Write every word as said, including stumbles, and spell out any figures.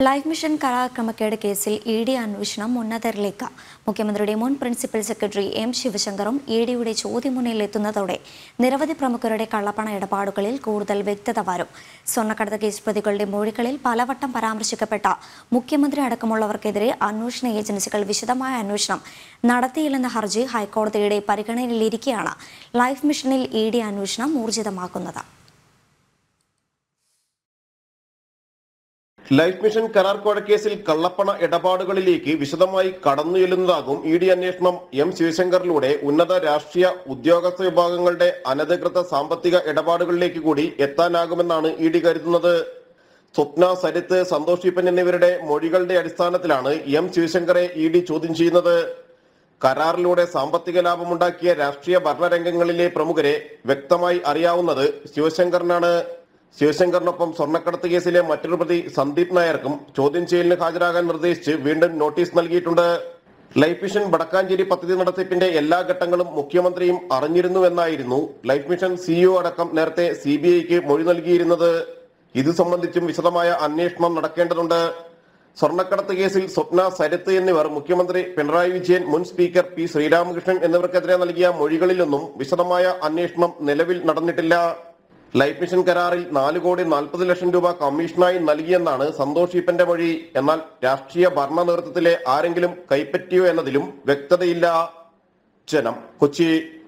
Life mission കരാർ ക്രമക്കേട് കേസിൽ ഇ ഡി അന്വേഷണം ഉന്നതരിലേക്ക്. മുഖ്യമന്ത്രിയുടെ മുൻ പ്രിൻസിപ്പൽ സെക്രട്ടറി എം ശിവശങ്കറും ഇ ഡിയുടെ ചോദ്യമുനയിലെത്തുന്നതോടെ നിരവധി പ്രമുഖരുടെ കള്ളപ്പണ ഇടപാടുകളിൽ കൂടുതൽ വ്യക്തത വരും. സ്വർണ്ണക്കടത്ത് കേസ് പ്രതികളുടെ മൊഴികളിൽ പലവട്ടം പരാമർശിക്കപ്പെട്ട മുഖ്യമന്ത്രി അടക്കമുള്ളവർക്കെതിരെ അന്വേഷണ ഏജൻസികൾ വിശദമായ അന്വേഷണം നടത്തിയില്ലെന്ന ഹർജി ഹൈക്കോടതിയുടെ പരിഗണനയിലിരിക്കെയാണ് ലൈഫ് മിഷനിൽ ഇ ഡി അന്വേഷണം ഊർജിതമാക്കുന്നത്. ലൈഫ് മിഷൻ കരാർ കൊലക്കേസിൽ കള്ളപ്പണ ഇടപാടുകളിലേക്ക് വിശദമായി കടന്നു ചെല്ലുന്നതാകും ഇ ഡി അന്വേഷണം. എം ശിവശങ്കറിലൂടെ ഉന്നത രാഷ്ട്രീയ ഉദ്യോഗസ്ഥ വിഭാഗങ്ങളുടെ അനധികൃത സാമ്പത്തിക ഇടപാടുകളിലേക്ക് കൂടി എത്താനാകുമെന്നാണ് ഇ ഡി കരുതുന്നത്. സ്വപ്ന, സരിത്ത്, സന്തോഷ് ഈപ്പൻ എന്നിവരുടെ മൊഴികളുടെ അടിസ്ഥാനത്തിലാണ് എം ശിവശങ്കറെ ഇ ഡി ചോദ്യം ചെയ്യുന്നത്. കരാറിലൂടെ സാമ്പത്തിക ലാഭമുണ്ടാക്കിയ രാഷ്ട്രീയ ഭരണരംഗങ്ങളിലെ പ്രമുഖരെ വ്യക്തമായി അറിയാവുന്നത് ശിവശങ്കറിനാണ്. ശിവശങ്കറിനൊപ്പം സ്വർണ്ണക്കടത്ത് കേസിലെ മറ്റൊരു പ്രതി സന്ദീപ് നായർക്കും ചോദ്യം ചെയ്യലിന് ഹാജരാകാൻ നിർദ്ദേശിച്ച് വീണ്ടും നോട്ടീസ് നൽകിയിട്ടുണ്ട്. ലൈഫ് മിഷൻ വടക്കാഞ്ചേരി പദ്ധതി നടത്തിപ്പിന്റെ എല്ലാ ഘട്ടങ്ങളും മുഖ്യമന്ത്രിയും അറിഞ്ഞിരുന്നുവെന്നായിരുന്നു ലൈഫ് മിഷൻ സിഇഒ അടക്കം നേരത്തെ സി ബി ഐക്ക് മൊഴി നൽകിയിരുന്നത്. ഇത് സംബന്ധിച്ചും വിശദമായ അന്വേഷണം നടക്കേണ്ടതുണ്ട്. സ്വർണ്ണക്കടത്ത് കേസിൽ സ്വപ്ന, സരിത്ത് എന്നിവർ മുഖ്യമന്ത്രി പിണറായി വിജയൻ, മുൻ സ്പീക്കർ പി ശ്രീരാമകൃഷ്ണൻ എന്നിവർക്കെതിരെ നൽകിയ മൊഴികളിലൊന്നും വിശദമായ അന്വേഷണം നിലവിൽ നടന്നിട്ടില്ല. ലൈഫ് മിഷൻ കരാറിൽ നാല് കോടി നാൽപ്പത് ലക്ഷം രൂപ കമ്മീഷനായി നൽകിയെന്നാണ് സന്തോഷ് ഈപ്പന്റെ മൊഴി. എന്നാൽ രാഷ്ട്രീയ ഭരണ നേതൃത്വത്തിലെ ആരെങ്കിലും കൈപ്പറ്റിയോ എന്നതിലും വ്യക്തതയില്ല. ജനം, കൊച്ചി.